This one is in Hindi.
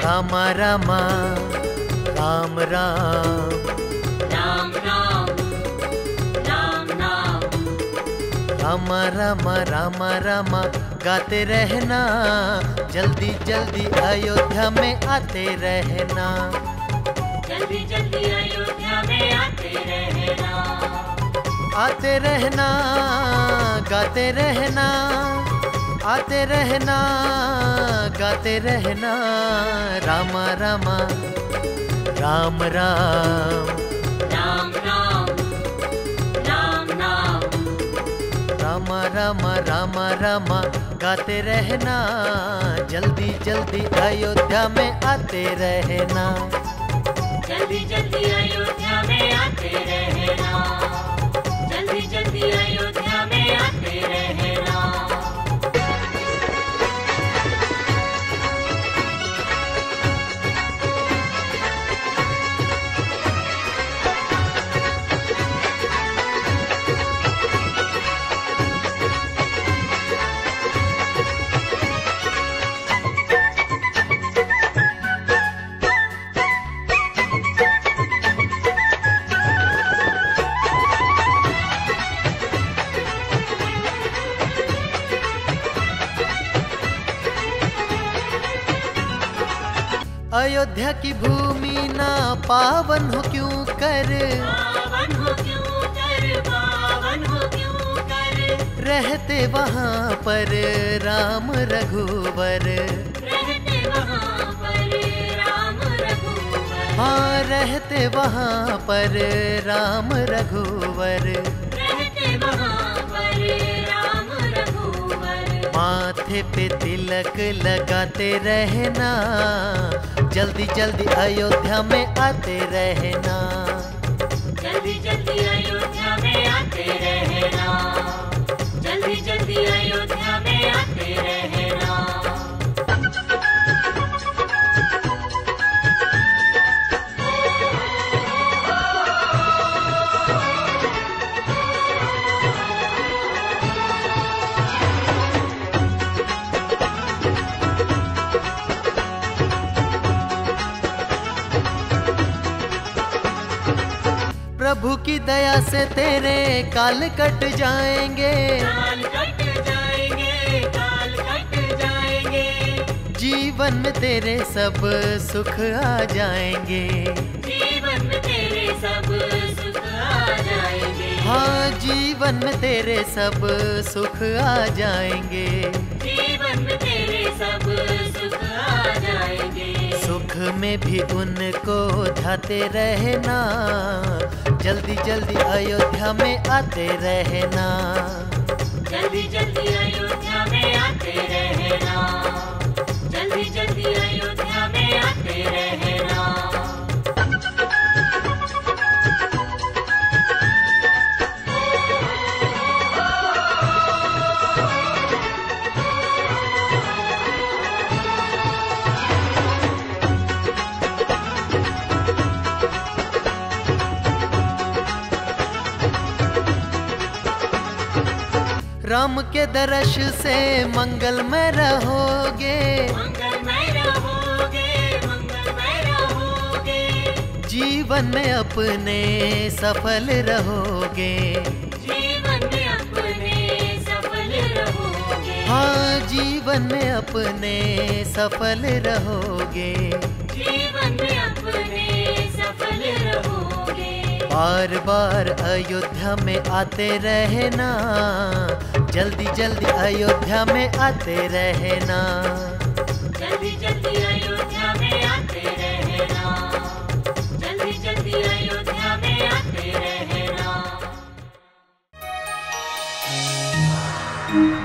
रामा रामा राम राम राम राम राम राम। रामा रामा रामा रामा गाते रहना, जल्दी जल्दी अयोध्या में आते रहना। जल्दी जल्दी अयोध्या में आते रहना। आते रहना, गाते रहना, आते रहना, गाते रहना। रामा रामा राम राम राम राम राम राम। रामा रामा रामा रामा गाते रहना, जल्दी जल्दी अयोध्या में आते रहना। जल्दी जल्दी अयोध्या में आते रहना। जल्दी जल्दी अयोध्या में आते रहना। अयोध्या की भूमि ना पावन हो क्यों कर, पावन हो क्यों कर, पावन हो क्यों कर। रहते वहाँ पर राम रघुवर। रहते वहाँ पर राम रघुवर। हाँ, रहते वहाँ पर राम रघुवर। रहते वहाँ पर राम रघुवर। माथे पे तिलक लगाते रहना, जल्दी जल्दी अयोध्या में आते रहना। जल्दी जल्दी अयोध्या में आते रहना। जल्दी जल्दी अयोध्या में आते रहना। प्रभु की दया से तेरे काल कट जाएंगे। काल कट जाएंगे, काल कट जाएंगे। जीवन में तेरे सब सुख आ जाएंगे। जीवन में तेरे सब सुख आ जाएंगे। हाँ, जीवन में तेरे सब सुख आ जाएंगे। जीवन में तेरे सब सुख आ जाएंगे। सुख में भी उनको ध्याते रहना, जल्दी जल्दी अयोध्या में आते रहना। जल्दी जल्दी अयोध्या में आते रहना। जल्दी जल्दी अयोध्या में आते रहना। राम के दर्श से मंगलमय रहोगे। मंगलमय रहोगे, मंगलमय रहोगे। जीवन में अपने सफल रहोगे। जीवन में अपने सफल रहोगे। हाँ, जीवन में अपने सफल रहोगे। जीवन में अपने सफल रहोगे। बार बार अयोध्या में आते रहना, जल्दी जल्दी अयोध्या में आते रहना। जल्दी जल्दी अयोध्या में आते रहना। जल्दी जल्दी अयोध्या में आते रहना।